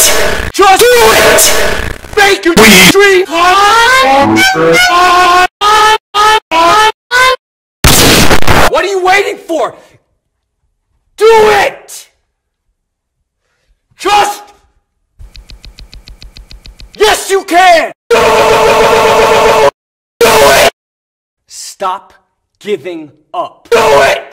Just do it! Make your dream! What are you waiting for? Do it! Just... Yes, you can! Do it! Stop giving up. Do it!